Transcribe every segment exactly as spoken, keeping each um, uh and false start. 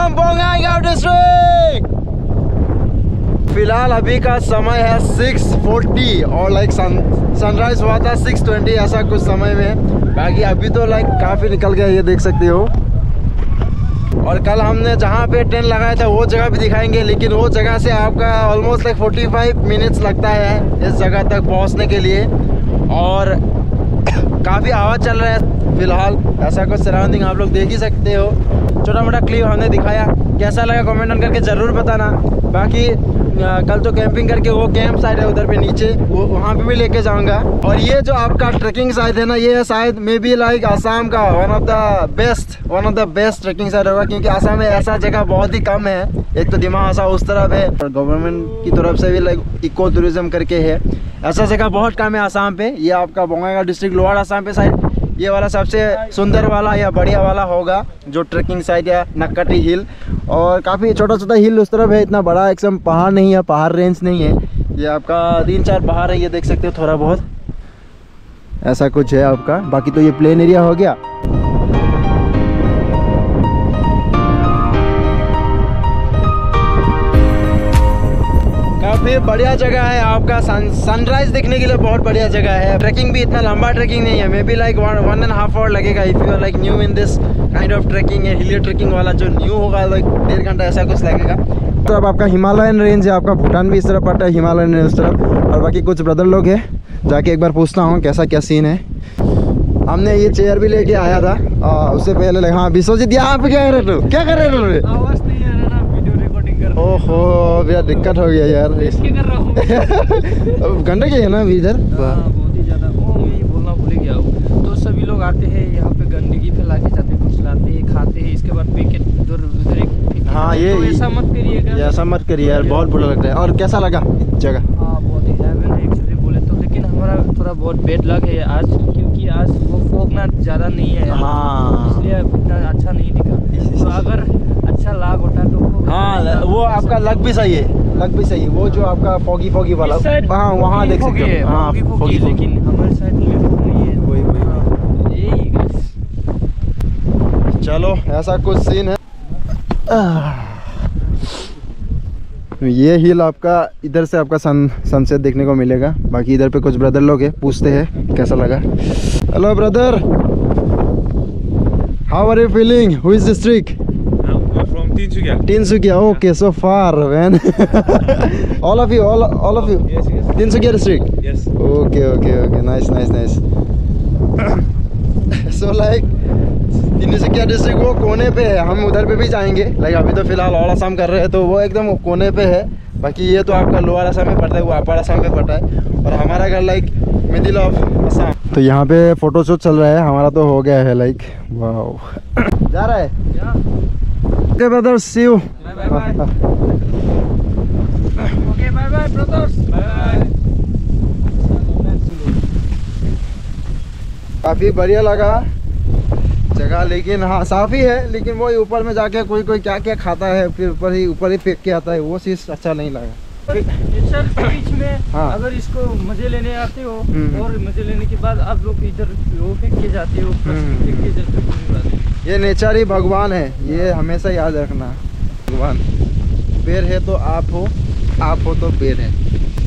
From Bongaigaon district. फिलहाल अभी का समय है सिक्स फोर्टी और लाइक सन सनराइज हुआ था सिक्स ट्वेंटी ऐसा कुछ समय में। बाकी अभी तो लाइक काफ़ी निकल गया, ये देख सकते हो। और कल हमने जहाँ पे टेंट लगाया था वो जगह भी दिखाएंगे, लेकिन वो जगह से आपका almost like forty five minutes लगता है इस जगह तक पहुँचने के लिए। और काफ़ी हवा चल रहा है फिलहाल, ऐसा कुछ सराउंडिंग आप लोग देख ही सकते हो। छोटा मोटा क्लिप हमने दिखाया, कैसा लगा कमेंट ऑन करके ज़रूर बताना। बाकी आ, कल तो कैंपिंग करके वो कैंप साइड है उधर पे नीचे, वो वहाँ पे भी लेके जाऊँगा। और ये जो आपका ट्रैकिंग साइड है ना, ये शायद मे बी लाइक आसाम का one of the best one of the best trekking site होगा, क्योंकि आसाम में ऐसा जगह बहुत ही कम है। एक तो दिमाग ऐसा उस तरफ है और गवर्नमेंट की तरफ से भी लाइक इको टूरिज्म करके है, ऐसा जगह बहुत कम है आसाम पे। ये आपका बोंगाईगांव डिस्ट्रिक्ट लोअर आसाम पे साइड ये वाला सबसे सुंदर वाला या बढ़िया वाला होगा जो ट्रैकिंग साइड या नक्कटी हिल। और काफ़ी छोटा छोटा हिल उस तरफ है, इतना बड़ा एकदम पहाड़ नहीं है, पहाड़ रेंज नहीं है। ये आपका तीन चार पहाड़ है, ये देख सकते हो थोड़ा बहुत ऐसा कुछ है आपका। बाकी तो ये प्लेन एरिया हो गया। काफ़ी बढ़िया जगह है आपका, सन सनराइज देखने के लिए बहुत बढ़िया जगह है। ट्रैकिंग भी इतना लंबा ट्रैकिंग नहीं है, maybe like one one and half hour लगेगा if you are like new in this kind of trekking है। हिली ट्रैकिंग वाला जो न्यू होगा लाइक डेढ़ घंटा ऐसा कुछ लगेगा। तो अब आपका हिमालयन रेंज है, आपका भूटान भी इस तरफ पड़ता है, हिमालयन रेंज उस तरफ। और बाकी कुछ ब्रदर लोग हैं, जाके एक बार पूछता हूँ कैसा क्या सीन है। हमने ये चेयर भी लेके आया था आ, उससे पहले लगा। हाँ विश्वजीत, यहाँ पे क्या कर रहे हो, क्या कर रहे हो? आवाज नहीं आ रहा ना, वीडियो रिकॉर्डिंग कर। ओहो भैया दिक्कत हो गया यार। क्या कर रहा हूँ? गंदगी है ना अभी इधर बहुत ही ज़्यादा। ओ मैं ये बोलना भूल गया हूँ। तो सभी लोग आते हैं यहाँ पे, गंदगी फैला के जाते हैं, कुछ लाते हैं खाते हैं, इसके बाद पैकेट उधर उधर एक। हाँ ये तो ऐसा मत करिएगा, ऐसा मत करिए यार, बहुत बुरा लग रहा है। और कैसा लगा जगह? हाँ बहुत ही हेवन है एक्चुअली बोले तो, लेकिन हमारा थोड़ा बहुत बेड लग है आज, क्योंकि आज वो फॉग ना ज़्यादा नहीं है। हाँ इसलिए इतना अच्छा नहीं दिखा। तो अगर अच्छा लाग होता तो हाँ वो आपका लग भी सही है, लग भी सही है। वो जो आपका फॉगी फॉगी वाला हाँ वहाँ देख सकते हो। हाँ फॉगी, लेकिन हमारे साइड में नहीं है। वही वही यही चलो ऐसा कुछ सीन है। ये हिल आपका इधर से आपका सन सनसेट देखने को मिलेगा। बाकी इधर पे कुछ ब्रदर लोग हैं, पूछते हैं कैसा लगा। Hello brother, how are you feeling? Who is district? From Tinsukia. Tinsukia, okay, so far, man. all of you, all, all of you. Yes, yes. Tinsukia district. Yes. Okay, okay, okay. Nice, nice, nice. So like Tinsukia district वो कोने पे है, हम उधर पे भी जाएंगे। Like अभी तो फिलहाल ऑल असम कर रहे हैं, तो वो एकदम कोने पे है। बाकी ये तो आपका लोअर असम में पड़ता है, वो अपर असम में पड़ता है, और हमारा घर लाइक मिडिल ऑफ असम। तो यहाँ पे फोटो शूट चल रहा है, हमारा तो हो गया है लाइक। वाह जा रहा है। Okay brothers, see you. Bye bye bye. Okay bye bye brothers. Bye. काफ़ी बढ़िया लगा जगह, लेकिन हाँ साफ ही है, लेकिन वो ऊपर में जाके कोई कोई क्या क्या खाता है, फिर ऊपर ही ऊपर ही फेंक के आता है, वो चीज़ अच्छा नहीं लगा। नेचर के बीच में हाँ। अगर इसको मजे लेने आते हो हम्म। और मजे लेने के बाद आप लोग इधर वो फेंक के जाते हो, हम्म। फेंक के जाते हो, कोई बात नहीं। ये नेचर ही भगवान है, ये हमेशा याद रखना। भगवान पेड़ है तो आप हो, आप हो तो पेड़ है।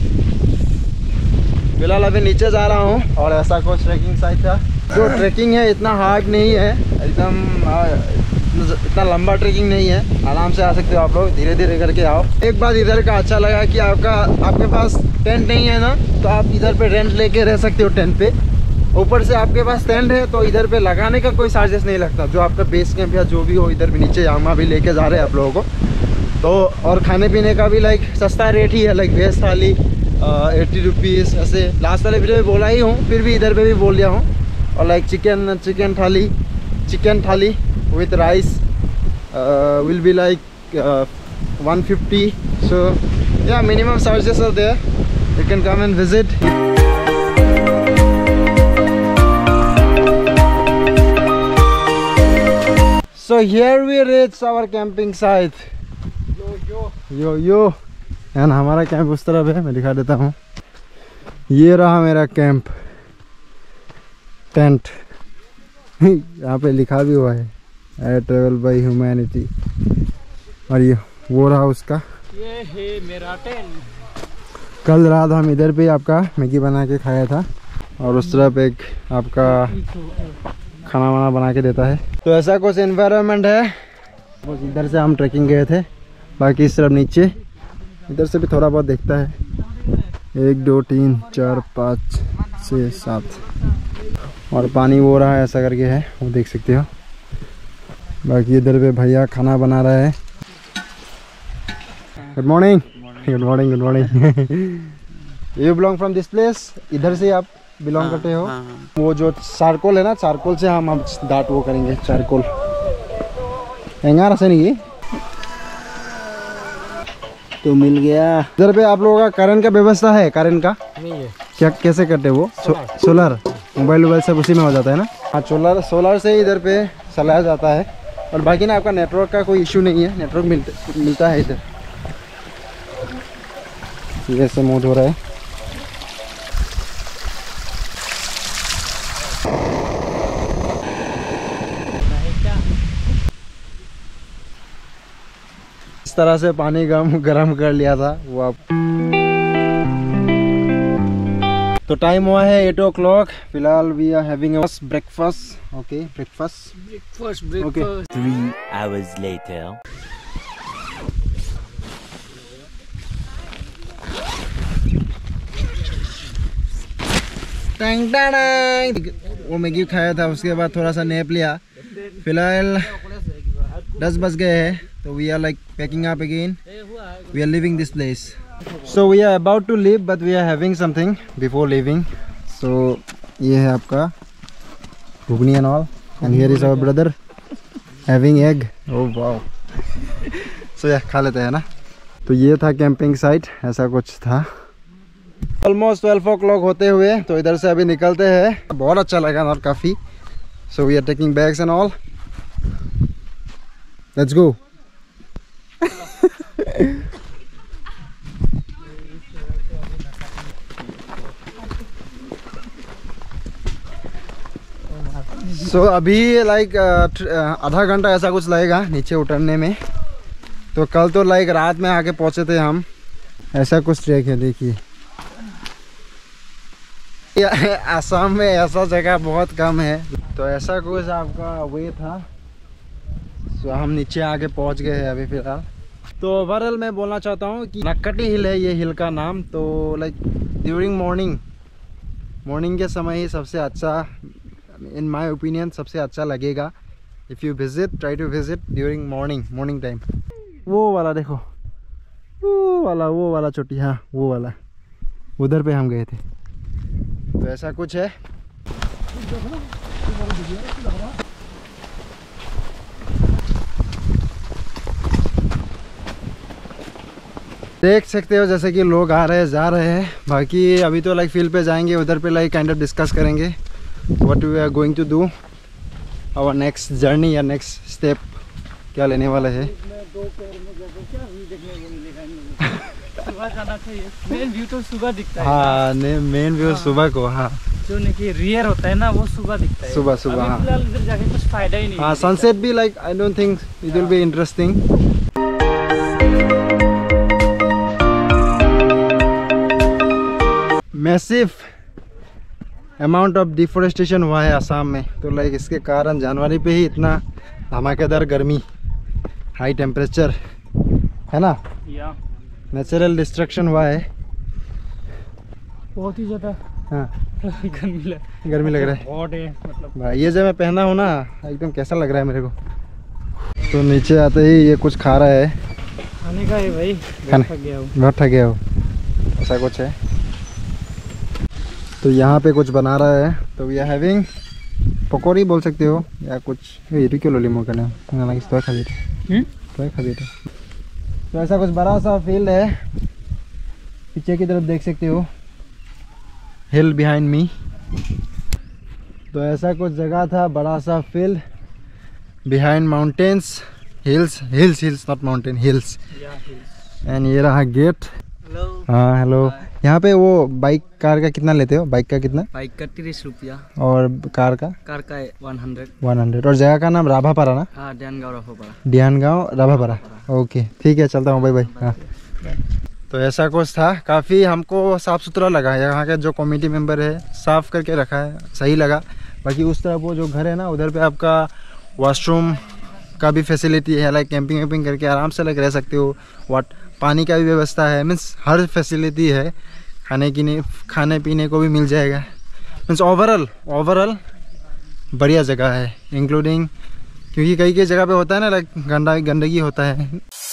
फिलहाल अभी नीचे जा रहा हूँ और ऐसा कुछ ट्रैकिंग साइट था। जो ट्रैकिंग है इतना हार्ड नहीं है, एकदम इतना लंबा ट्रैकिंग नहीं है, आराम से आ सकते हो आप लोग, धीरे धीरे करके आओ। एक बात इधर का अच्छा लगा कि आपका आपके पास टेंट नहीं है ना, तो आप इधर पे रेंट लेके रह सकते हो टेंट पे। ऊपर से आपके पास टेंट है तो इधर पे लगाने का कोई चार्जेस नहीं लगता। जो आपका बेस कैंप या जो भी हो इधर भी नीचे यहाँ भी लेके जा रहे हैं आप लोगों को। तो और खाने पीने का भी लाइक सस्ता रेट ही है, like veg thali eighty rupees ऐसे। लास्ट वाले वीडियो में बोला ही हूँ, फिर भी इधर पे भी बोल दिया हूँ। और like chicken chicken thali chicken thali with rice will be like one fifty. So या minimum charges are there, you can come and visit. So here we reach our camping site. Yo yo yo yo and हमारा camp उस तरफ है, मैं दिखा देता हूँ। ये रहा मेरा कैंप टेंट। यहाँ पे लिखा भी हुआ है आई ट्रेवल बाई ह्यूमैनिटी। और ये वो रहा उसका। ये है मेरा टेंट। कल रात हम इधर पे आपका मैगी बना के खाया था और उस तरफ एक आपका खाना वाना बना के देता है। तो ऐसा कुछ एनवायरनमेंट है। बस इधर से हम ट्रैकिंग गए थे, बाकी इस तरफ नीचे इधर से भी थोड़ा बहुत देखता है। एक दो तीन चार पाँच छः सात और पानी वो रहा है ऐसा करके है, वो देख सकते हो। बाकी इधर पे भैया खाना बना रहा है। Good morning. Good morning good morning. You belong from this place? इधर से आप बिलोंग करते हो? हाँ, हाँ। वो जो चारकोल है ना, चारकोल से हम अब दाट वो करेंगे। चारकोल एंगार से नहीं तो मिल गया। इधर पे आप लोगों का करंट का व्यवस्था है? करंट का नहीं है क्या? कैसे करते वो? सोलर मोबाइल वोबाइल सब उसी में हो जाता है ना? हाँ, सोलर सोलर से इधर पे चलाया जाता है। और बाकी ना आपका नेटवर्क का कोई इशू नहीं है, नेटवर्क मिलता मिलता है इधर। ये से मूड हो रहा है। इस तरह से पानी गरम गरम कर लिया था वो आप। तो टाइम हुआ है एट ओ क्लॉक। फिलहाल we are having a breakfast. Okay, breakfast breakfast breakfast three hours later. Tang Tang वो मैगी खाया था, उसके बाद थोड़ा सा नैप लिया। फिलहाल दस बज गए हैं, तो we are like packing up again. We are living this place. So we are about to leave but we are having something before living. सो ये है आपका ghugni and all, and here is our brother having egg. Oh wow. So या खा लेते हैं ना। तो ये था कैंपिंग साइट, ऐसा कुछ था। ऑलमोस्ट ट्वेल्व ओ क्लॉक होते हुए तो इधर से अभी निकलते हैं। बहुत अच्छा लगा और काफ़ी। So we are taking bags and all. Let's go. So अभी लाइक आधा घंटा ऐसा कुछ लगेगा नीचे उतरने में। तो कल तो लाइक रात में आके पहुंचे थे हम। ऐसा कुछ ट्रैक है, देखिए। आसाम में ऐसा जगह बहुत कम है। तो ऐसा कुछ आपका वे था। तो हम नीचे आके पहुंच गए हैं अभी फिलहाल। तो ओवरऑल मैं बोलना चाहता हूँ कि नक्कटी हिल है ये हिल का नाम। तो लाइक ड्यूरिंग मॉर्निंग मॉर्निंग के समय ही सबसे अच्छा, इन माय ओपिनियन सबसे अच्छा लगेगा। If you visit, try to visit during morning morning time. वो वाला देखो, वो वाला वो वाला चोटी, हाँ वो वाला, उधर पे हम गए थे। तो ऐसा कुछ है। देख सकते हो जैसे कि लोग आ रहे हैं जा रहे हैं। बाकी अभी तो लाइक फील्ड पे जाएंगे, उधर पे लाइक काइंड ऑफ डिस्कस करेंगे what we are going to do, our next journey या नेक्स्ट स्टेप क्या लेने वाले हैं। मेन व्यू तो सुबह दिखता है। हाँ, मेन व्यू सुबह को। हाँ, जो नहीं रियर होता है ना, वो सुबह दिखता है। सुबह सुबह। हाँ, फिलहाल इधर जाके कुछ फायदा ही नहीं। हाँ, सनसेट भी like I don't think it will be interesting. Massive amount of deforestation हुआ है असम में। तो लाइक इसके कारण जनवरी पे ही इतना धमाकेदार गर्मी, हाई टेम्परेचर है ना, या नेचुरल डिस्ट्रक्शन हुआ है। बहुत ही ज़्यादा हाँ, गर्मी लग गर्मी लग रहा है। हॉट है मतलब। भाई ये जो मैं पहना हूँ ना, एकदम कैसा लग रहा है मेरे को। तो नीचे आते ही ये कुछ खा रहा है। खाने का है भाई, खाने थक गया हूँ। बहुत थक गया हो, ऐसा कुछ है। तो यहाँ पे कुछ बना रहा है। तो वी आर हैविंग पकौड़ी बोल सकते हो या कुछ। ये भी क्यों लोली मोका ना तो खा देते तो खा देते। तो ऐसा कुछ बड़ा सा फील्ड है, पीछे की तरफ देख सकते हो, हिल बिहाइंड मी। तो ऐसा कुछ जगह था, बड़ा सा field behind mountains, hills hills hills not mountain, hills. And ये रहा गेट। हेलो। हाँ हेलो। यहाँ पे वो बाइक कार का कितना लेते हो? बाइक का कितना? बाइक का तीस रुपया और कार का? कार का वन हंड्रेड। One hundred. और जगह का नाम राभापारा ना? हाँ, ध्यान गाँव राभापारा। ध्यान गाँव राभापारा। ओके ठीक है, चलता हूँ, बाय बाय। हाँ, तो ऐसा कुछ था। काफ़ी हमको साफ़ सुथरा लगा, यहाँ के जो कमेटी मेंबर है साफ़ करके रखा है, सही लगा। बाकी उस तरफ वो जो घर है ना, उधर पे आपका वॉशरूम का भी फैसिलिटी है, लाइक कैंपिंग वैम्पिंग करके आराम से लग रह सकते हो। वाट पानी का भी व्यवस्था है, मीन्स हर फैसिलिटी है। खाने की नहीं खाने पीने को भी मिल जाएगा। मीन्स ओवरऑल ओवरऑल बढ़िया जगह है, इंक्लूडिंग क्योंकि कई कई जगह पे होता है ना, लाइक गंदा गंदगी होता है।